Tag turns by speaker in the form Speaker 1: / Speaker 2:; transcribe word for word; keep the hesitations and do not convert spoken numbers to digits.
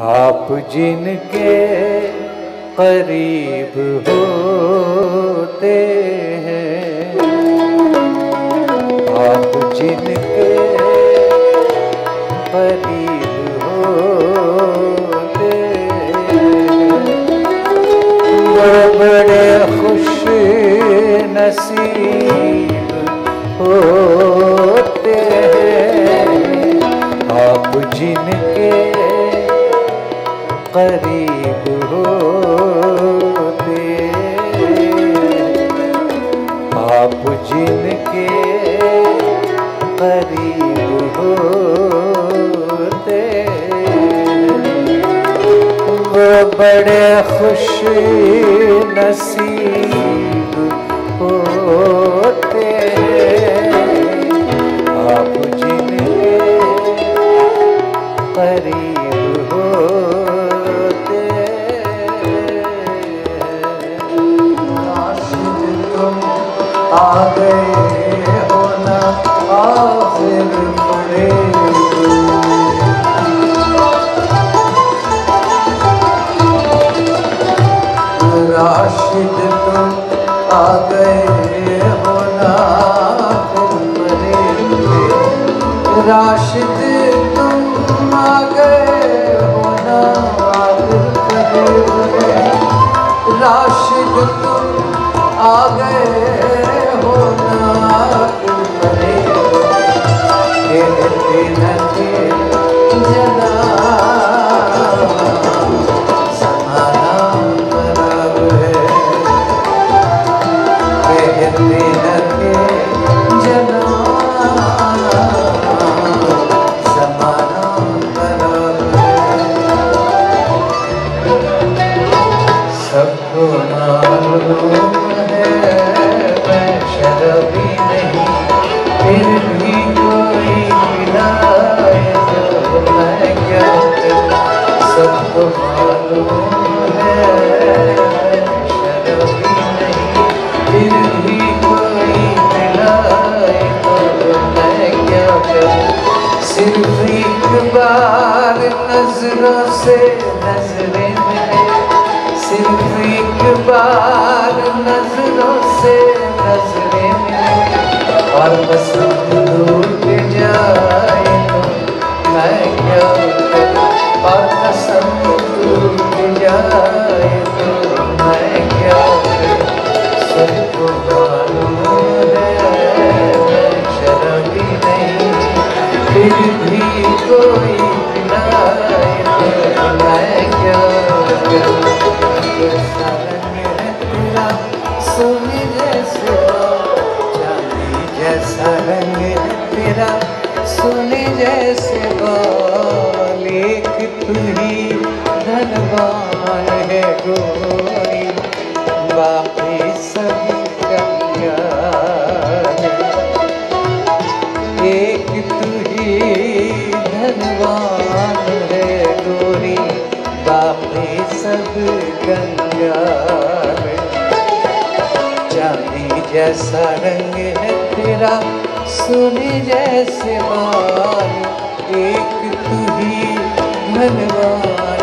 Speaker 1: आप जिनके करीब होते हैं, आप जिनके करीब होते हैं, बड़े बड़े खुश नसीब होते हैं। आप जिनके करीब होते, आप जिनके करीब होते, वो बड़े खुश नसीब होते हैं। आप जिनके करीब होते, आ गए हो ना आखिर पड़े, राशिद तुम आ गए हो ना आखिर पड़े, राशिद तुम आ गए हो ना आखिर पड़े, राशिद तुम आ गए हो ना परे, कहते लगे जना समाना खराब है, कहते लगे जना समाना खराब है। सबको मालूम मैं शराबी नहीं, फिर भी कोई पिलाए तो मैं क्या करूं। सबको मालूम है मैं शराबी नहीं, फिर भी कोई पिलाए तो मैं क्या करूं। सिर्फ एक बार नजरों से नजरें मिले, सिर्फ एक बार नजरों से नजरें मिले, और पसंद टूट जाए तो मैं क्या करूं। और पसंद टूट जाए तो मैं क्या करूं। सबको मालूम है मैं शराबी नहीं, फिर भी कोई पिलाए तो मैं क्या करूं। कैसा रंग है तेरा सोने जैसे, चांदी जैसा रंग है तेरा सोने जैसे बाल, एक तू ही धनवान है गोरी, बाकी सब कंगाल है। एक तू ही धनवान है गोरी, बाकी सब कंगाल। चांदी जैसा रंग है तेरा सोने जैसे बाल, एक तू ही धनवान